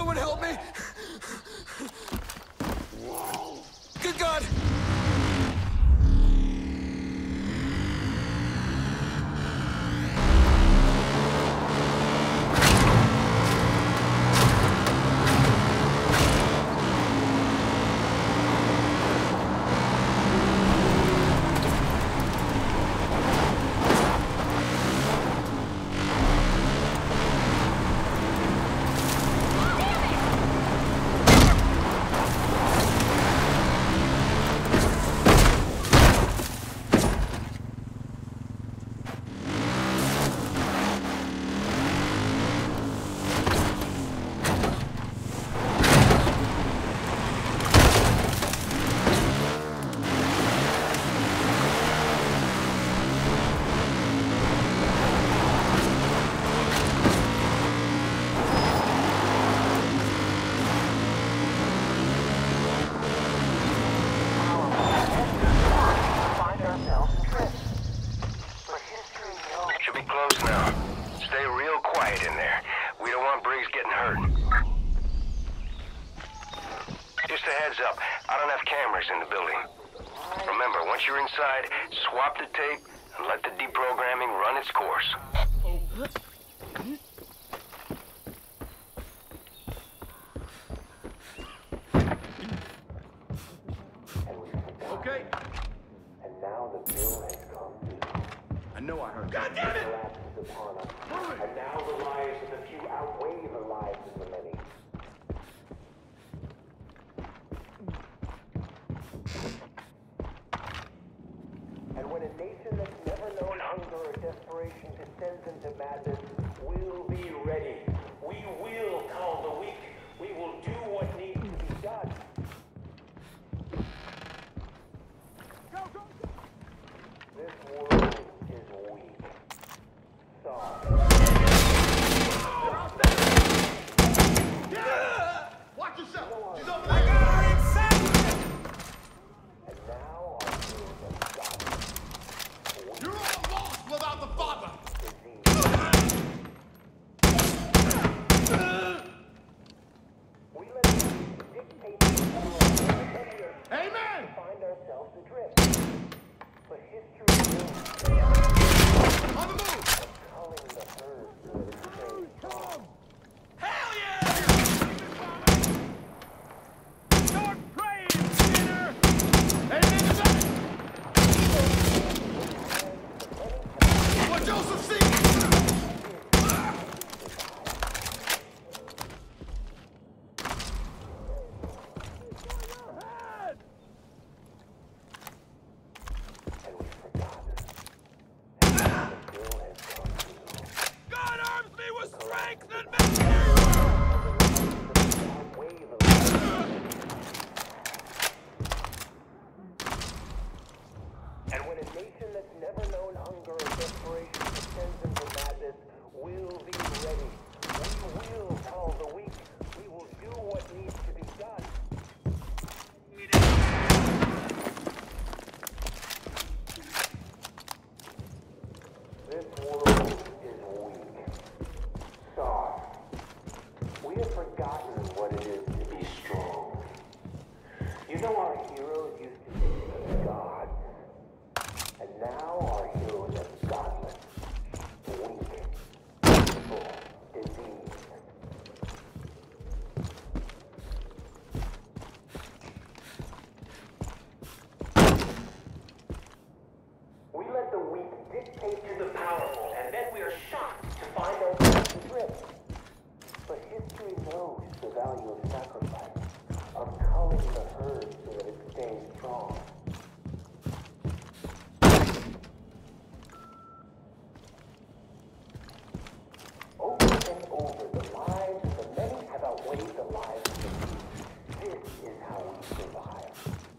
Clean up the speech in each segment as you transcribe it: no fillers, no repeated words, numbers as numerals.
Someone help me! Good God! in the building. Remember, once you're inside, swap the tape and let the deprogramming run its course. Okay. And now the bill has come due. I know I heard. God damn it! Collapse is upon us. And now the lives of the few outweigh the lives of the many. And when a nation that's never known hunger or desperation descends into madness, we'll be ready. We will call the weak. We will do what needs to be done. This world is weak. Soft. Watch yourself! She's over there! there! And now our heroes have got You're all lost without the father! We let the dictate the world. Amen! Find ourselves adrift. But history will On the move! culling the herd so that it stays strong. Hell yeah! Start praying, sinner! Amen to that! What Joseph sees! And we've forgotten. And now the bill has come due. God arms me with strength and Outweigh the lives. And when a nation that's never known hunger or desperation descends into madness, we'll be ready. We will call the weak. We will do what needs to be done. This world is weak. Soft. We have forgotten what it is to be strong. You know, our heroes used to be gods. And now our heroes are godless, weak, evil, diseased. We let the weak dictate to the powerful, and then we are shocked to find ourselves adrift. But history knows the value of sacrifice, of culling the herd so that it stays strong. Over and over, the lives of the many have outweighed the lives of the few. This is how we survive.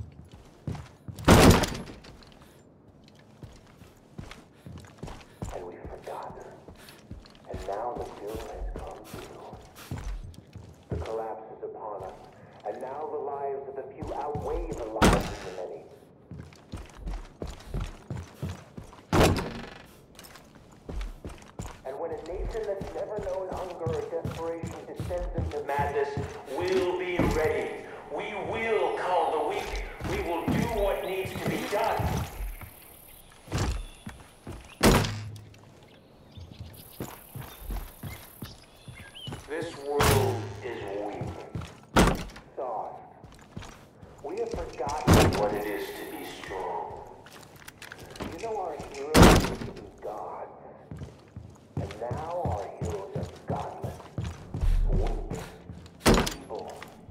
And we've forgotten. And now the bill has come due. The collapse is upon us. And now the lives of the few outweigh the lives of the many. And when a nation that's never known hunger or desperation sends them to madness will be ready. We will call the weak. We will do what needs to be done. This world is weak. Soft. We have forgotten what it is to be strong. You know, our heroes used to be gods. And now our heroes are godless. Weak. Evil.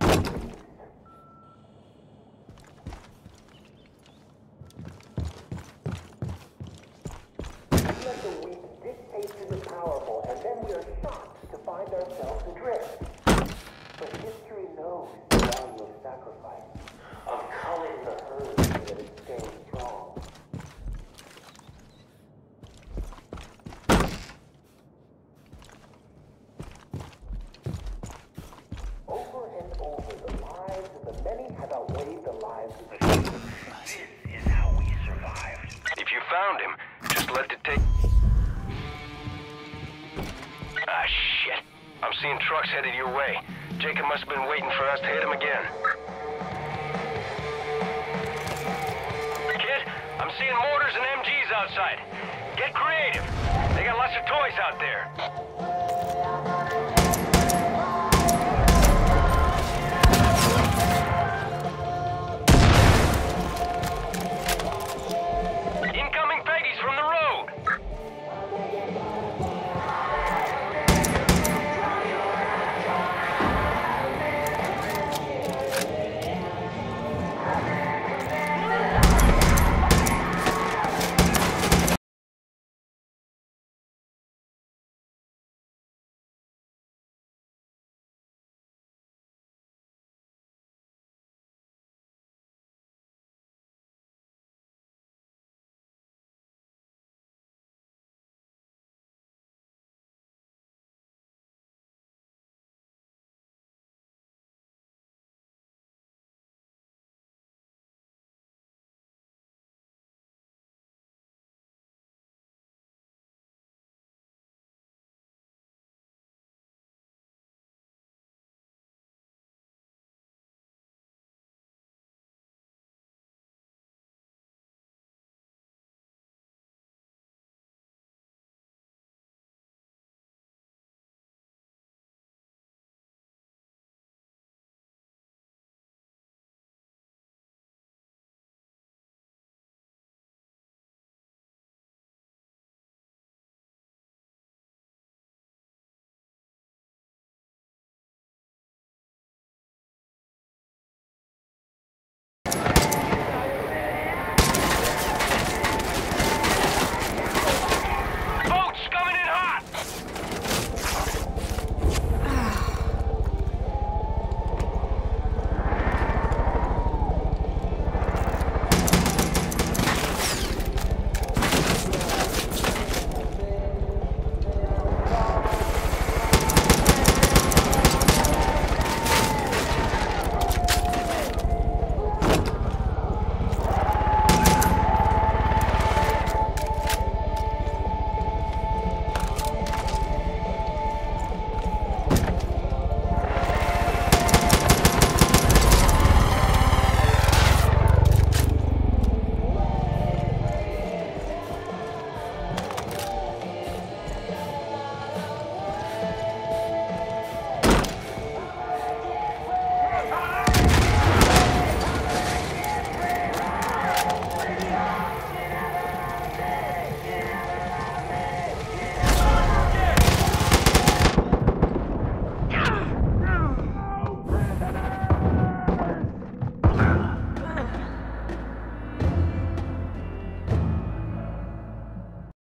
We let the weak dictate to the powerful, and then we are shocked to find ourselves adrift. But history knows the value of sacrifice, of culling the herd so that it stays strong. Over and over, the lives of the many have outweighed the lives of the few. This is how we survived. If you found him, just let the tape... Ah, shit. I'm seeing trucks headed your way. Jacob must have been waiting for us to hit him again. Kid, I'm seeing mortars and MGs outside. Get creative. They got lots of toys out there.